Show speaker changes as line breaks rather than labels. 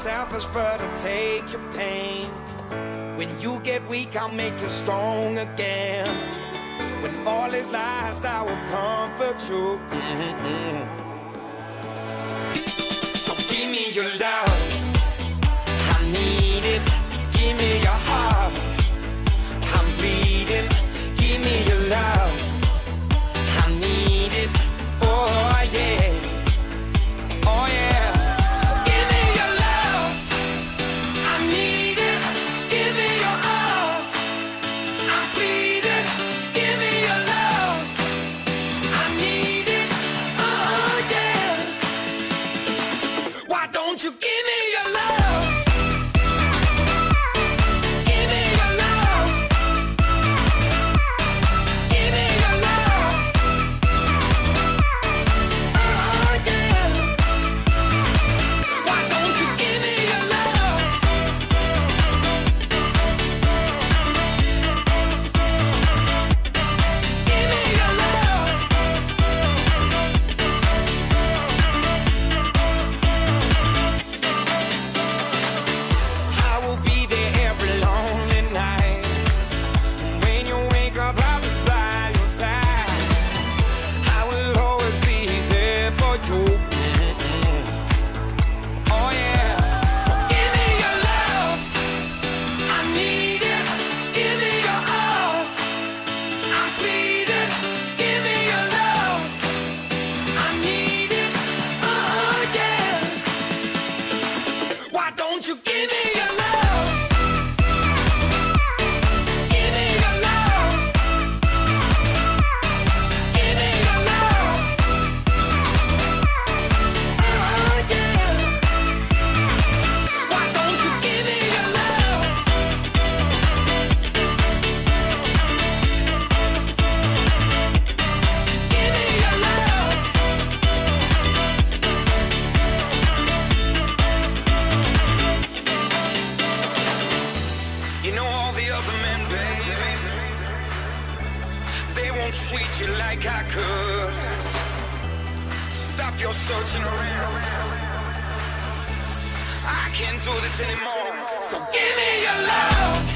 selfish, but I'll take your pain. When you get weak, I'll make you strong again. When all is lost, I will comfort you. So give me your love, I need it. Give me your heart, I'm bleeding. Give me your love, I need it. Oh yeah, oh yeah. Give me your love, I need it. Give me your all, I'm bleeding. Give me your love, I need it. Oh yeah. Why don't you give me your love? Give me your love. Give me your love. Oh yeah. Why don't you give me your love? Give me your love. I will be there every lonely night. When you wake up, I'll be by your side. I will always be there for you. Oh yeah. So give me your love, I need it. Give me your all, I'm bleeding. Give me your love, I need it. Oh yeah. Why don't you give me your love? Give me your love. Give me your love. Oh yeah. Why don't you give me your love? Give me your love. You know all the other men, baby, they won't treat you like I could. Stop your searching around, I can't do this anymore. So give me your love.